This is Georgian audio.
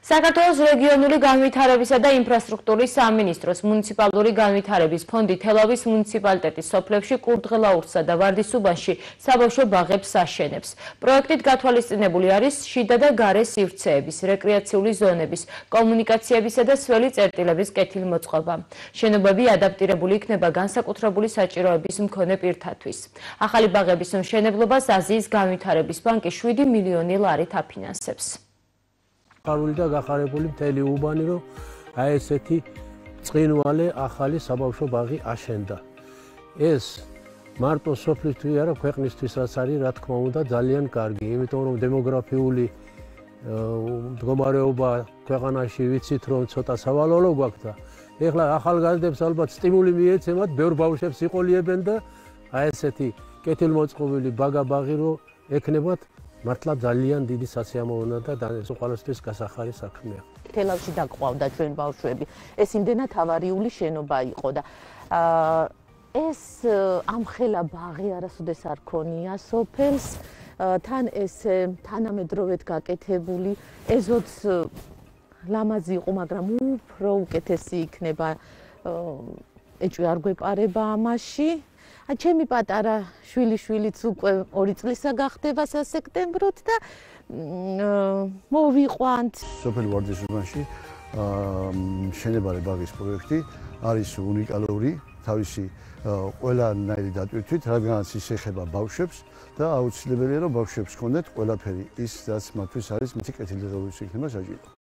საქართველოს რეგიონული განვითარებისა და ინფრასტრუქტურის სამინისტროს მუნიციპალური განვითარების ფონდი თელავის მუნიციპალიტეტის სოფლებში კურდღელაურსა და ვარდისუბანში საბავშვო ბაღებს აშენებს. პროექტით გათვალისწინებული არის შიდა და გარე სივრცეების, რეკრეაციული ზონების, კომუნიკაციებისა და სველი წერტილების კეთილმოწყობა. შენობები ადაპტირებული იქნება განსაკუთრებული საჭიროების მქონე პირთათვის. ახალი ბაღების მშენებლობას აზიის განვითარების ბანკი 7 მილიონი ლარით აფინანსებს. Qaruli და გახარებული მთელი უბანი რომ აი ესეთი წინვალე ახალი საბავშვო ბაღი აშენდა. ეს მარტო სოფლისთვის არა ქვეყნისთვისაც არის რა თქმა უნდა ძალიან კარგი, იმიტომ რომ დემოგრაფიული მდგომარეობა ქვეყანაში ვიცით რომ ცოტა სავალალო გვაქვს და ეხლა ახალგაზრდებს ალბათ სტიმული მიეცემათ, ბევრ ბავშვებს იყოლიებენ და აი ესეთი კეთილმოწყობილი ბაღი რომ ექნებათ მართლა ძალიან დიდი სასიამოვნო და ყველასთვის გასახარი საქმეა. თელავში დაყავდა ჩვენ ბავშვები. ეს იმდენად ავარიული შენობა იყო და ეს ამხელა ბაღი არასოდეს არ ქონია სოფელს. თან ეს თანამედროვედ გაკეთებული ეზოც ლამაზი იყო, მაგრამ უფრო უკეთესი იქნება ეჭვი არ გვეპარება ამაში. ჩემი პატარა შვილიშვილიც უკვე 2 წლისა გახდება სასექტემბროდ და მოვიყვანთ. სოფელ ვარდისუბანში მშენებარე ბაღის პროექტი არის უნიკალური თავისი ყველანაირი დატვირთვით, რადგანაც ის ეხება ბავშვებს და აუცილებელია რომ ბავშვებს ჰქონდეთ ყველაფერი ის, რაც მათთვის არის მათი კეთილდღეობის იქნება საჭირო.